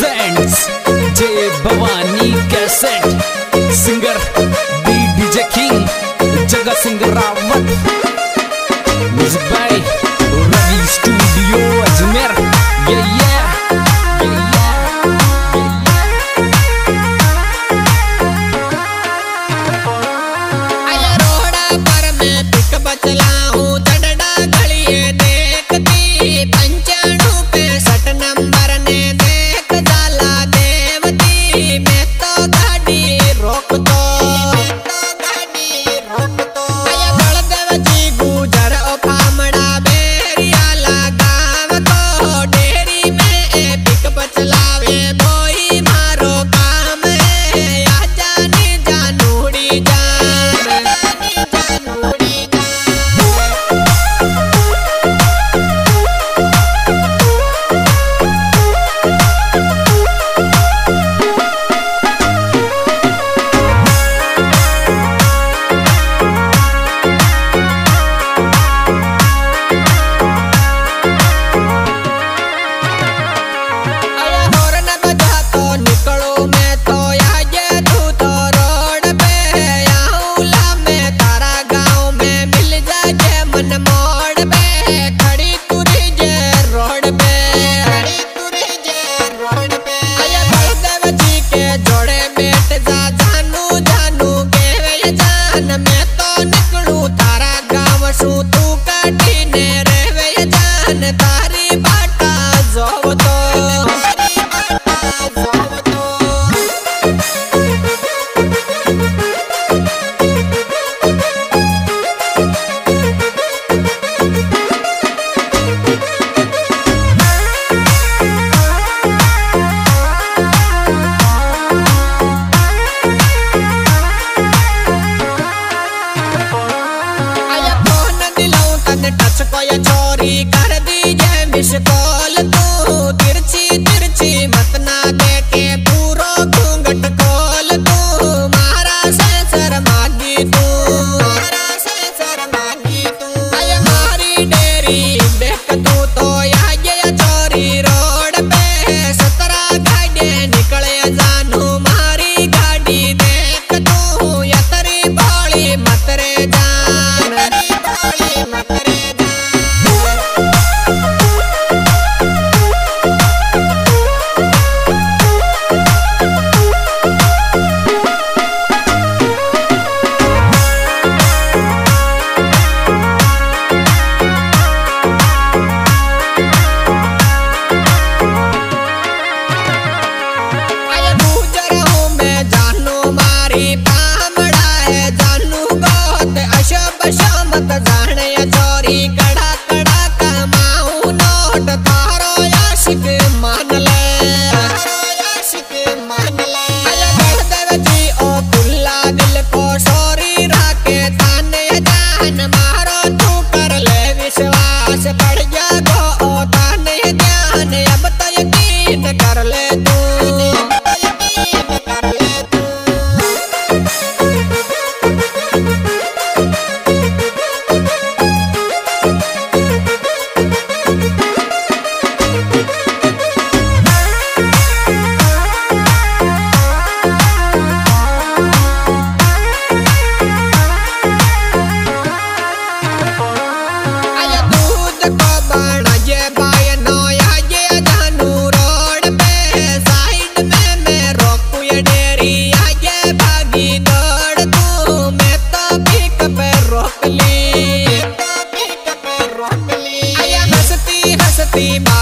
Presents Jai Bhavani cassette, singer B DJ king Jagat Singh Rawat, music by Ravi studio Ajmer. चोरी कर दीजिए मिस कॉल तू, तिरछी तिरछी मत ना देके पूरो घूंघट खोल तू, मारा सेंसर मांगी तू, मारा सेंसर मांगी तू, अय मारी डेरी देख तू तो ये चोरी रोड पे 17 गाड़ी निकले जानू मारी गाड़ी देख तू, या तरी बोली मत रे जान, बोली मत रे चोरी कड़ा कड़ा कमाऊ नोट थारो आशिक मान ले, आशिक मान ले, अरे देव जी ओ खुला दिल को सोरी राके थाने जान मारो तू कर ले विश्वास बढ़ जागो ओ थाने ध्यान अब तो यकीन कर ले तू, यकीन कर ले तू। हंसती